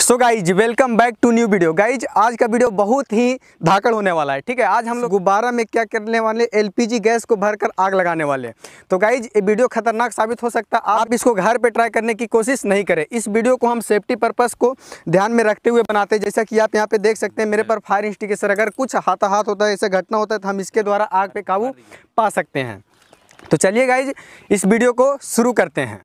So guys welcome back to new video. Guys आज का video बहुत ही धाकड़ होने वाला है। ठीक है, आज हम लोग गुब्बारा में क्या करने वाले, एलपीजी गैस को भरकर आग लगाने वाले। तो गाइज ये वीडियो खतरनाक साबित हो सकता है, आप इसको घर पे ट्राई करने की कोशिश नहीं करें। इस वीडियो को हम सेफ्टी पर्पस को ध्यान में रखते हुए बनाते हैं। जैसा कि आप यहाँ पे देख सकते हैं मेरे पर फायर एक्सटिंग्विशर, अगर कुछ हाथाहाथ होता है, ऐसे घटना होता है, तो हम इसके द्वारा आग पे काबू पा सकते हैं। तो चलिए गाइज इस वीडियो को शुरू करते हैं।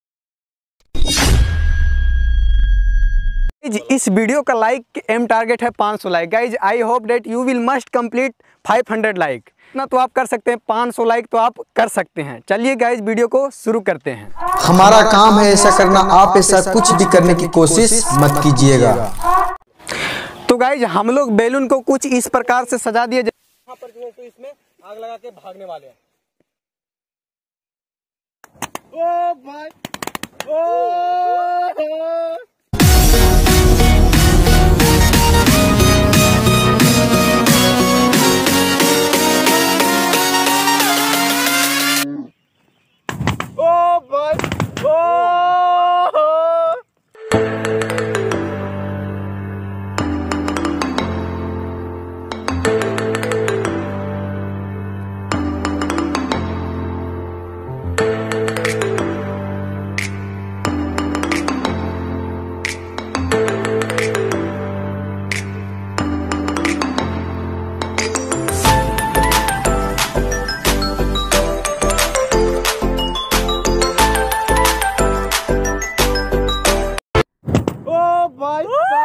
इस वीडियो का लाइक एम टारगेट है 500 like. Guys I hope that you will must complete 500 like. ना तो आप कर सकते हैं, 500 लाइक तो आप कर सकते हैं। चलिए गाइज वीडियो को शुरू करते हैं। हमारा काम है ऐसा करना, आप ऐसा कुछ भी करने की कोशिश मत कीजिएगा। तो गाइज हम लोग बैलून को कुछ इस प्रकार से सजा दिए, यहाँ पर जो है तो इसमें आग लगा के भागने वाले हैं। ओ भाई, ओ भाई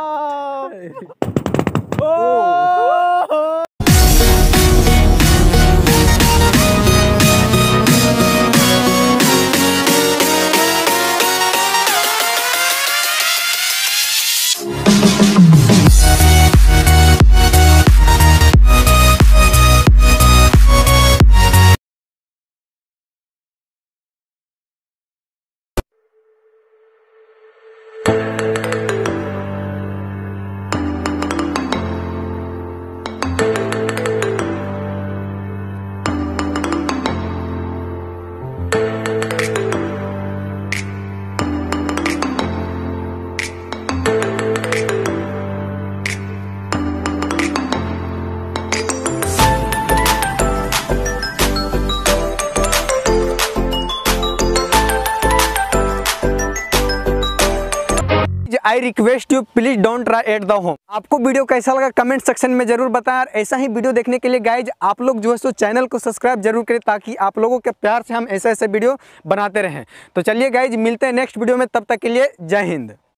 I request you please don't try at the home. आपको वीडियो कैसा लगा कमेंट सेक्शन में जरूर बताएं। और ऐसा ही वीडियो देखने के लिए गाइज आप लोग जो है सो चैनल को सब्सक्राइब जरूर करें, ताकि आप लोगों के प्यार से हम ऐसे वीडियो बनाते रहें। तो चलिए गाइज मिलते हैं नेक्स्ट वीडियो में, तब तक के लिए जय हिंद।